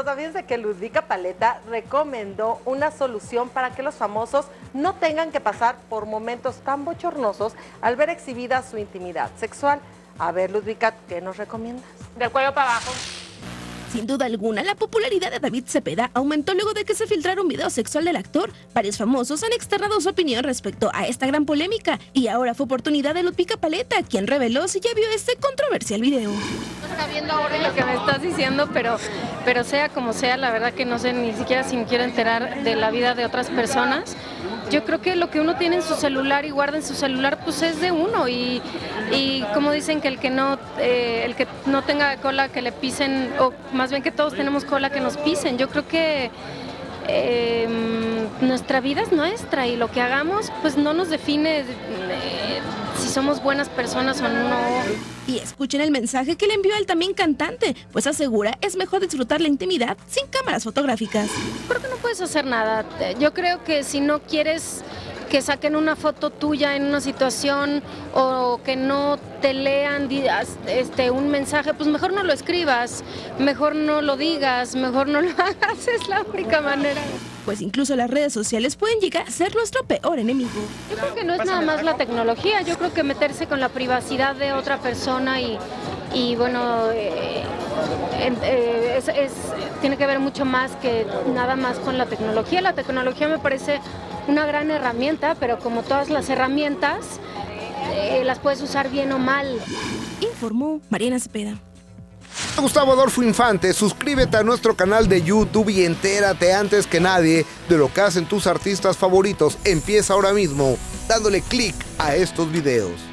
Rosa, fíjense que Ludvika Paleta recomendó una solución para que los famosos no tengan que pasar por momentos tan bochornosos al ver exhibida su intimidad sexual. A ver, Ludvika, ¿qué nos recomiendas? Del cuello para abajo. Sin duda alguna, la popularidad de David Cepeda aumentó luego de que se filtrara un video sexual del actor. Varios famosos han externado su opinión respecto a esta gran polémica y ahora fue oportunidad de Ludvika Paleta, quien reveló si ya vio este controversial video. No está viendo ahora lo que me estás diciendo, pero sea como sea, la verdad que no sé ni siquiera si me quiero enterar de la vida de otras personas. Yo creo que lo que uno tiene en su celular y guarda en su celular pues es de uno y como dicen que el que no tenga cola que le pisen, o más bien que todos tenemos cola que nos pisen. Yo creo que nuestra vida es nuestra y lo que hagamos pues no nos define si somos buenas personas o no. Y escuchen el mensaje que le envió el también cantante, pues asegura es mejor disfrutar la intimidad sin cámaras fotográficas. Creo que no puedes hacer nada. Yo creo que si no quieres que saquen una foto tuya en una situación o que no te lean un mensaje, pues mejor no lo escribas, mejor no lo digas, mejor no lo hagas, es la única manera. Pues incluso las redes sociales pueden llegar a ser nuestro peor enemigo. Yo creo que no es nada más la tecnología, yo creo que meterse con la privacidad de otra persona y bueno, tiene que ver mucho más que nada más con la tecnología. La tecnología me parece una gran herramienta, pero como todas las herramientas, las puedes usar bien o mal. Informó Mariana Cepeda. Gustavo Adolfo Infante, suscríbete a nuestro canal de YouTube y entérate antes que nadie de lo que hacen tus artistas favoritos. Empieza ahora mismo dándole clic a estos videos.